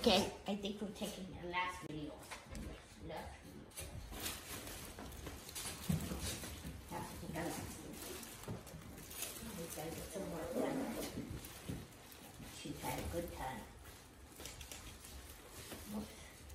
Okay, I think we're taking the last video. Have to take our last video. We gotta get some work done. She's had a good time. Whoops.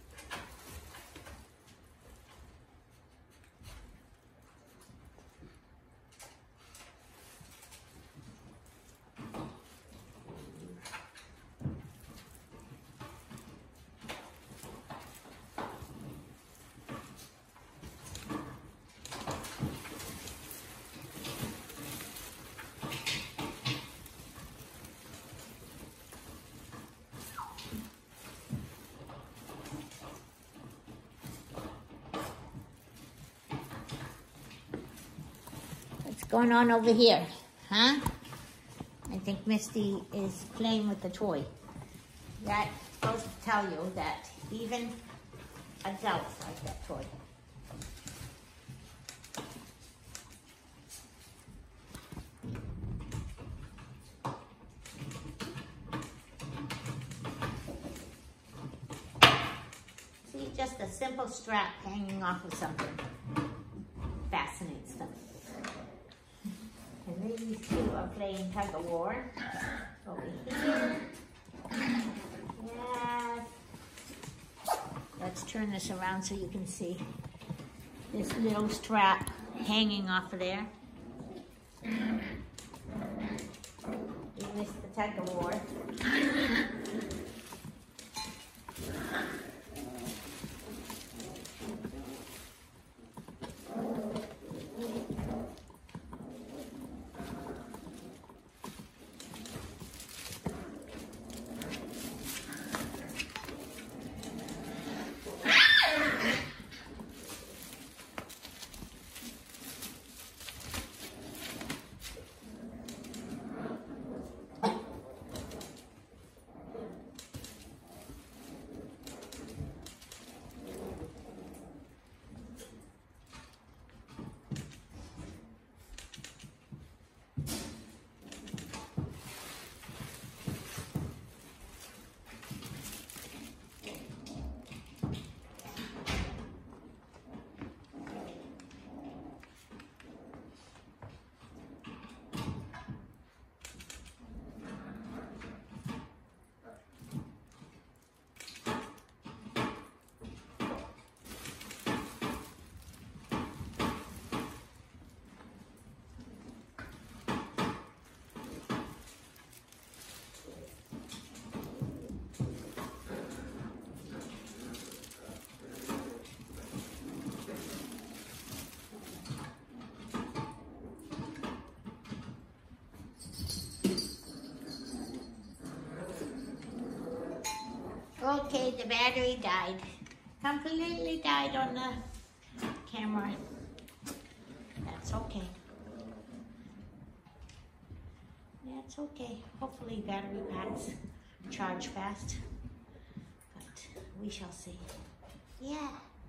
What's going on over here, huh? I think Misty is playing with the toy. That goes to tell you that even adults like that toy. See, just a simple strap hanging off of something fascinates them. And these two are playing tug of war over here. Yes. Let's turn this around so you can see this little strap hanging off of there. You missed the tug of war. Okay, the battery died. Completely died on the camera. That's okay. That's okay. Hopefully battery packs charge fast. But we shall see. Yeah.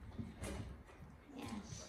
Yes.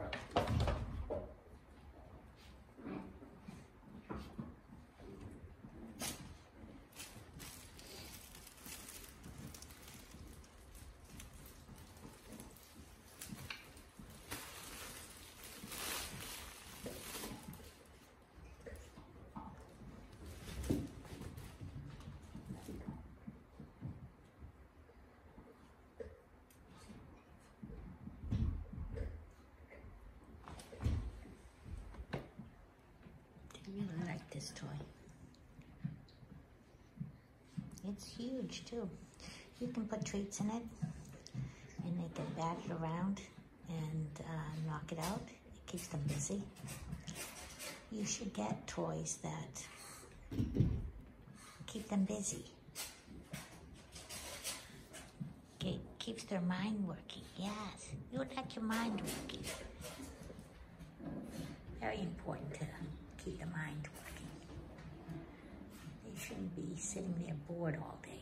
I really like this toy. It's huge too. You can put treats in it and they can bat it around and knock it out. It keeps them busy. You should get toys that keep them busy. Okay, keeps their mind working. Yes, you would like your mind working. Very important to keep the mind working. They shouldn't be sitting there bored all day.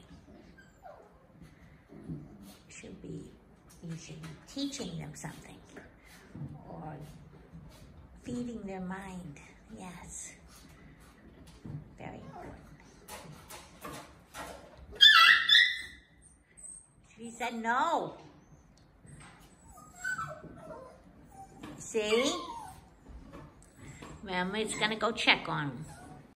You should be teaching them something or feeding their mind. Yes, very important. He said no. See? Mama's gonna go check on him.